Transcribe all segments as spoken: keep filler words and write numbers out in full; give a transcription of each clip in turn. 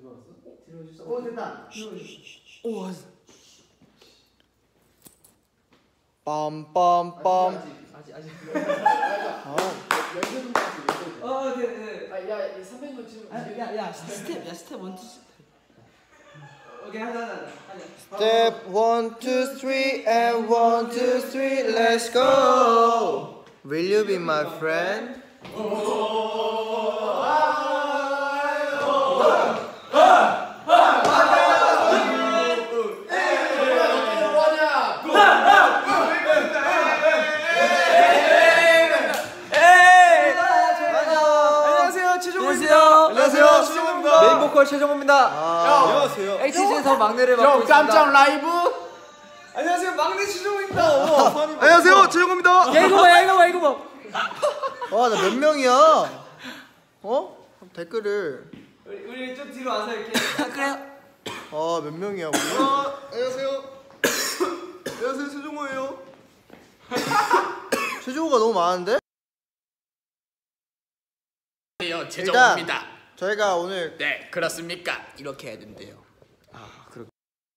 오 됐다. 오 왔어. 빰빰빰. 아직 아직. 아. 어, 네, 네. 아, 야, 삼백 번 치면. 야, 야, 스텝, 야, 스텝 원, 투, 오케이, 하자, 하자, 하자. Step one, two, three, and one, two, three, let's go. Will you be my friend? 안녕하세요, 최정호입니다. 메인 보컬 최정호입니다. 아, 안녕하세요. 에이치지에서 막내를 맡고 있습니다. 깜짝 라이브. 안녕하세요, 막내 최정호입니다. 안녕하세요, 최정호입니다. 야, 이거 봐, 야, 이거 봐, 이거 봐. 와, 나 몇 명이야? 어? 댓글을. 우리, 우리 좀 뒤로 와서 이렇게. 그래요? 아, 몇 명이야, 우리? 아, 안녕하세요. 안녕하세요, 최정호예요. 최정호가 너무 많은데? 안녕하세요, 최정호입니다. 저희가 오늘 네, 그렇습니까? 이렇게 해야 된대요. 아, 그렇.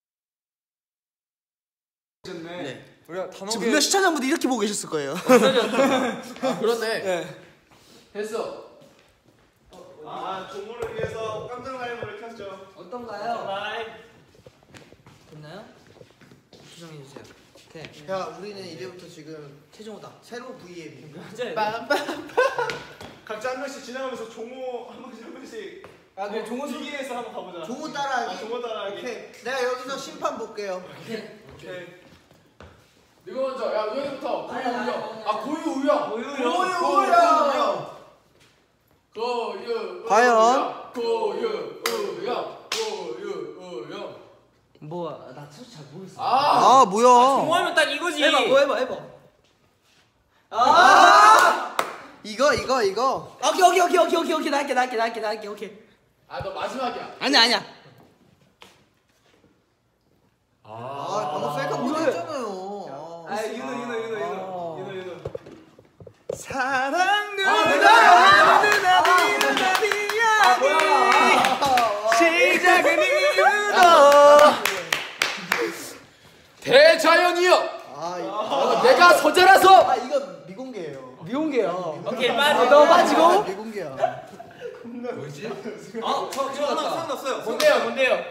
네. 우리가 분명 시청자분들 이렇게 보고 계셨을 거예요. 아, 그렇네. 네. 됐어. 아, 종호를 위해서 깜짝 라이브를 켰죠. 어떤가요? 라이브. 됐나요? 조정해 주세요. 오케이. 야, 우리는 이제부터 지금 최정호다. 새로 브이앱이. 맞아요. 각자 한 명씩 지나가면서 종호 한 명씩 한 명씩. 아, 그래, 종호 선 뒤에서 한번 가보자. 종호 따라하기. 아, 종호 따라하기. 오케이. 내가 여기서 심판 볼게요. 오케이. 오케이. 이거 먼저. 야, 우영이부터. 고유 아니, 아니, 우영. 아니, 아니. 아, 고유 우영. 고유 고유 우영. 우영. 고유. 과연? 고유 우영. 고유 우영. 뭐, 나 사실 잘 모르겠어. 아, 아, 뭐야? 종호하면 딱 이거지. 해봐, 뭐 해봐, 해봐. 아! 이거 이거 이거. 오케이, 오케이, 오케이, 오케이, 오케이, 오케이, 나 할게, 나 할게, 나 할게, 나 할게, 오케이. 아, 너 마지막이야. 아니야, 아니야. 아, 방금 셀카 못했잖아요. 아, 윤호, 윤호, 윤호, 윤호, 윤호, 윤호. 사랑 누나 시작은 이유도. 대자연이여. 아, 이거. 어, 내가 서재라서. 아, 이거 미공개예요. 미용계야. 오케이, 빠지. 너 빠지고. 아, 미공개야. 뭐지? 어, 저, 저 하나 생각났어요. 뭔데요, 뭔데요?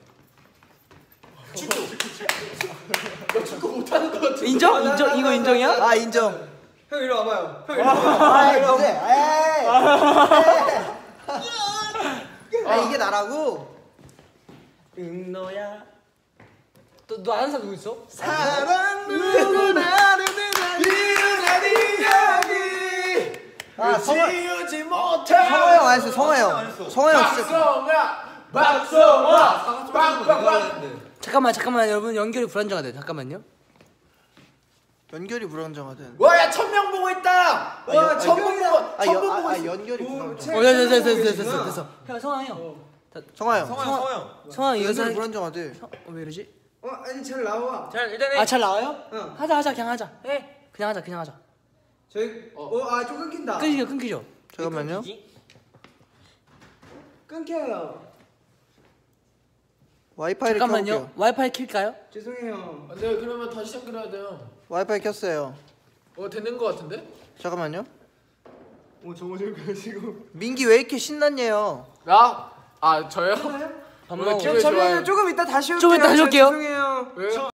축구. 너 축구 못하는 거 같아. 인정? 인정? 이거 인정이야? 아, 인정. 형 이리 와봐요. 형 이리 아, 이거 돼. 에이. 아, 이게 나라고? 응, 너야. 또 너 아는 사람 누구 있어? 사랑 누구나는 이유는 이야기. 아, 성화. 지우지 못해. 성화 형 안 했어. 성화 형. 성화 형 진짜. 박성아, 박성아, 빵빵빵. 잠깐만, 잠깐만, 여러분 연결이 불안정하대. 잠깐만요. 연결이 불안정하든. 와야 천명 보고 있다. 와 천명 보고 아, 천명 연, 보고 아, 있어. 연결이 불안정. 어, 됐어, 됐어, 됐어, 됐어, 됐어. 형, 성화 형. 성화 형. 성화, 성화 형. 성화 이거 연결이 사. 불안정하대. 어, 왜 이러지? 어 아니 잘 나와. 자, 일단은 아, 잘 나와요? 응. 하자, 하자, 그냥 하자. 예, 그냥 하자, 그냥 하자. 저희 어아좀 끊긴다. 끊기죠, 끊기죠. 잠깐만요. 끊겨요. 와이파이를 잠깐만요. 켜볼게요. 와이파이 킬까요? 죄송해요. 아, 네 그러면 다시 시작해야 돼요. 와이파이 켰어요. 어 되는 거 같은데? 잠깐만요. 오, 종호 지금 지금. 민기 왜 이렇게 신났냐요? 나? 아 저요? 밥 오늘 먹어. 기분이 저는 좋아요. 조금 이따 다시 올게요. 좀 이따 다시 올게요. 죄송해요. 왜요?